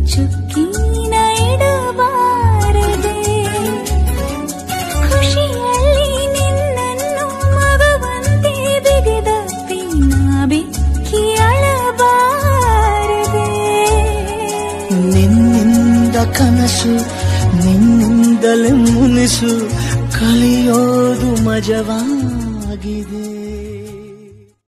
ಚುಕ್ಕಿನ ಇಡಬಾರದೆ ಖುಷಿಯಲ್ಲಿ ನಿನ್ನನ್ನು ಮಗುವಂತೆ ಬಿಗಿದಪ್ಪಿ ನಾ ಬೆಕ್ಕಿ ಅಳಬಾರದೆ ನಿನ್ನಿಂದ ಕನಸು ನಿನ್ನಿಂದಲೇ ಮುನಿಸು ಕಲಿಯೋದು ಮಜವಾಗಿದೆ.